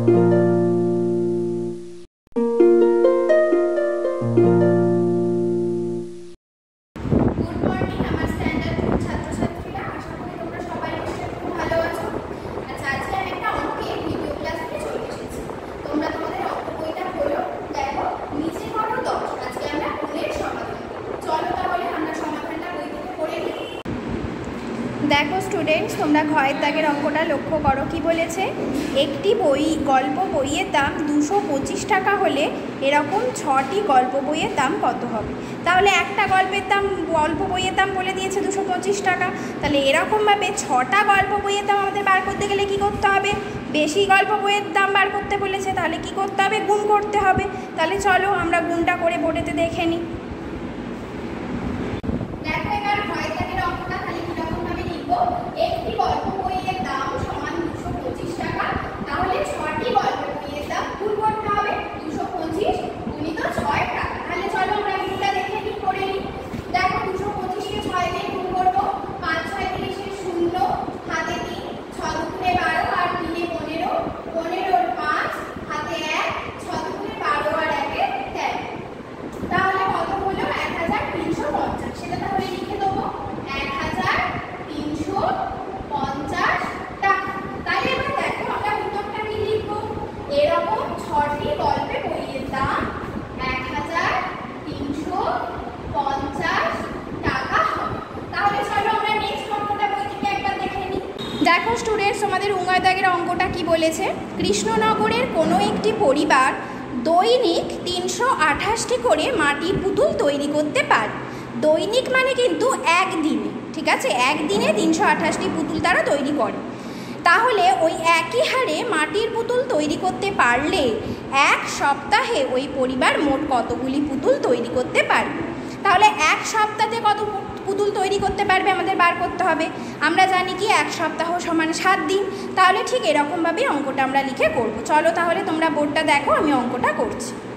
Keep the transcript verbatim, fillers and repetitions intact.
देखो स्टूडेंट्स तुम्हारा घয়ের দাগের অঙ্কটা লক্ষ্য করো কি বলেছে একটি বই গল্প বইয়ের দাম দুশো পঁচিশ টাকা হলে এরকম ছটি গল্প বইয়ের দাম কত হবে। তাহলে একটা গল্পের দাম গল্প বইয়ের দাম বলে দিয়েছে দুশো পঁচিশ টাকা, তাহলে এরকমভাবে ছটা গল্প বইয়ের দাম আমাদের বার করতে গেলে কী করতে হবে, বেশি গল্প বইয়ের দাম বার করতে বলেছে তাহলে কি করতে হবে, গুণ করতে হবে। তাহলে চলো আমরা গুণটা করে বোর্ডেতে দেখে নিই। একটি গল্প বইয়ের দাম সমান দুশো পঁচিশ টাকা, তাহলে ছটি গল্প বইয়ের দাম গুণ করতে হবে দুশো পঁচিশ গুণিত ছয় টাকা। তাহলে চলো আমরা গুণটা দেখে নিই, করে নিই। দেখো দুশো পঁচিশকে ছয় দিয়ে গুণ করবো, পাঁচ ছয় তিরিশে শূন্য, হাতে তিন, ছ দুগুণে বারো আর তিনে পনেরো, পনেরোর পাঁচ, হাতে এক, ছ দুগুণে বারো আর একে তেরো। তাহলে কত হলো এক হাজার তিনশো পঞ্চাশ। সেটা তাহলে লিখে দেবো এক হাজার তিনশো পঞ্চাশ টাকা। তাহলে এবার দেখো আমরা উত্তরটা কি লিখবো, এরকম ছটি গল্পে বইয়ের দাম এক হাজার তিনশো পঞ্চাশ টাকা হবে। তাহলে চলো আমরা নেক্সট অঙ্কটা বই থেকে একবার দেখে নিই। দেখো স্টুডেন্টস আমাদের উঙ্গয় দাগের অঙ্কটা কি বলেছে, কৃষ্ণনগরের কোনো একটি পরিবার দৈনিক তিনশো আঠাশটি করে মাটির পুতুল তৈরি করতে পারে। দৈনিক মানে কিন্তু একদিনে, ঠিক আছে, একদিনে তিনশো আঠাশটি পুতুল তারা তৈরি করে। তাহলে ওই একই হারে মাটির পুতুল তৈরি করতে পারলে এক সপ্তাহে ওই পরিবার মোট কতগুলি পুতুল তৈরি করতে পারবে। তাহলে এক সপ্তাহে কত পুতুল তৈরি করতে পারবে আমাদের বার করতে হবে। আমরা জানি কি এক সপ্তাহ সমান সাত দিন। তাহলে ঠিক এরকমভাবে অঙ্কটা আমরা লিখে করব। চলো তাহলে তোমরা বোর্ডটা দেখো, আমি অঙ্কটা করছি।